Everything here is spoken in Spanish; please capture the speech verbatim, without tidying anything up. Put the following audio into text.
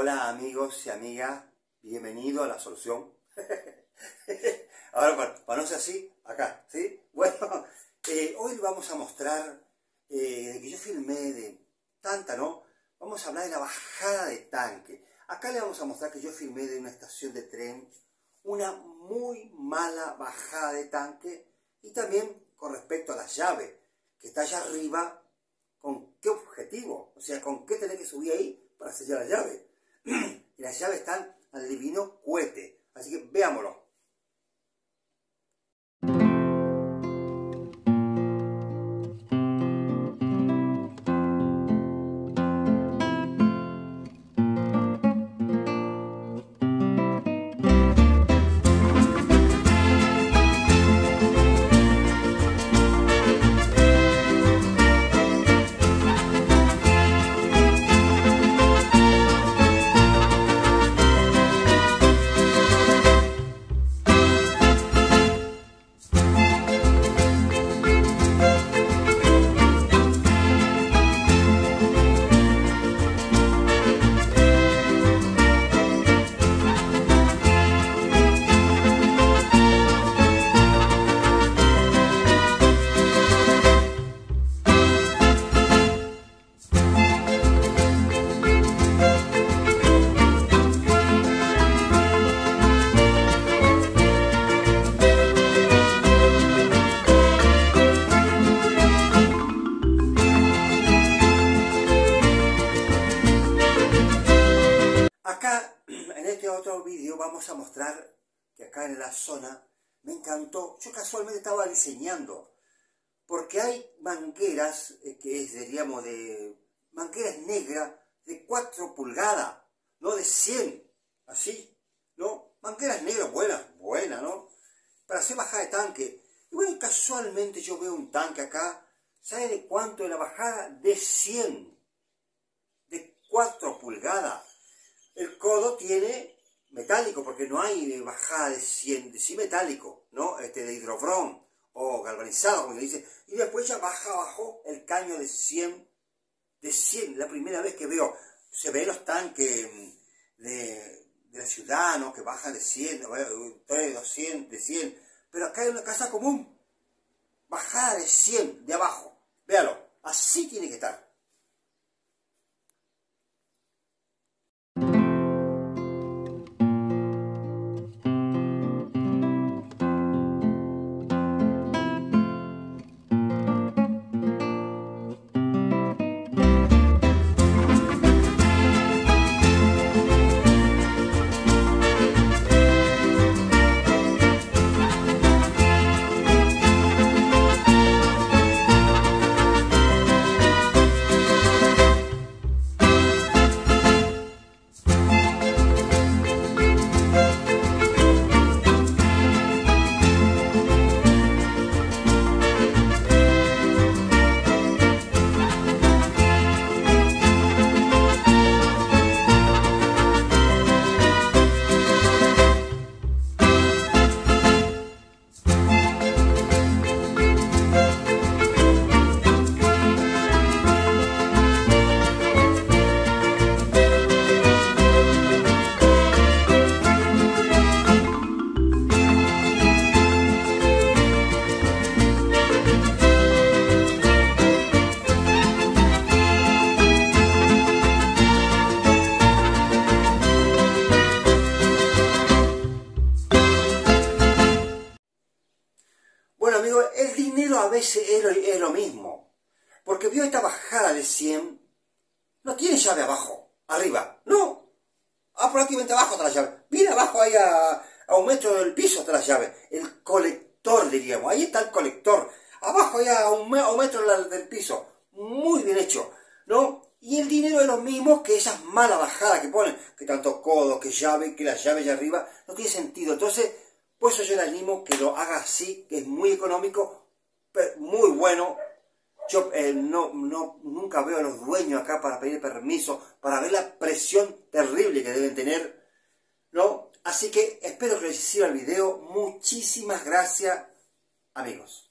Hola amigos y amigas, bienvenido a La Solución. Ahora, para, para no ser así, acá, ¿sí? Bueno, eh, hoy vamos a mostrar, eh, que yo filmé de tanta, ¿no? Vamos a hablar de la bajada de tanque. Acá le vamos a mostrar que yo filmé de una estación de tren una muy mala bajada de tanque y también con respecto a la llave, que está allá arriba, ¿con qué objetivo? O sea, ¿con qué tenés que subir ahí para sellar la llave? Y las llaves están al divino cohete. Así que veámoslo. Acá, en este otro vídeo, vamos a mostrar que acá en la zona me encantó. Yo casualmente estaba diseñando, porque hay mangueras, eh, que es, diríamos, de mangueras negras de cuatro pulgadas, no de cien, así, ¿no? Mangueras negras buenas, buenas, ¿no? Para hacer bajada de tanque. Y bueno, casualmente yo veo un tanque acá, ¿sabe de cuánto es la bajada? De cien, de cuatro pulgadas. El codo tiene metálico, porque no hay bajada de cien, de sí metálico, ¿no? Este, de hidrofrón o galvanizado, como se dice. Y después ya baja abajo el caño de cien, de cien. La primera vez que veo, se ven los tanques de, de la ciudad, ¿no? Que bajan de cien, de doscientos, de cien. Pero acá hay una casa común, bajada de cien, de abajo. Véalo, así tiene que estar. Bueno amigos, el dinero a veces es lo, es lo mismo, porque vio esta bajada de cien, no tiene llave abajo, arriba, no, ah, prácticamente abajo está la llave, viene abajo ahí a, a un metro del piso está la llave, el colector diríamos, ahí está el colector, abajo ahí a un, a un metro del piso, muy bien hecho, ¿no? Y el dinero es lo mismo que esas malas bajadas que ponen, que tanto codo, que llave, que la llave allá arriba, no tiene sentido, entonces... Por eso yo le animo que lo haga así, que es muy económico, muy bueno. Yo eh, no, no, nunca veo a los dueños acá para pedir permiso, para ver la presión terrible que deben tener, ¿no? Así que espero que les sirva el video. Muchísimas gracias, amigos.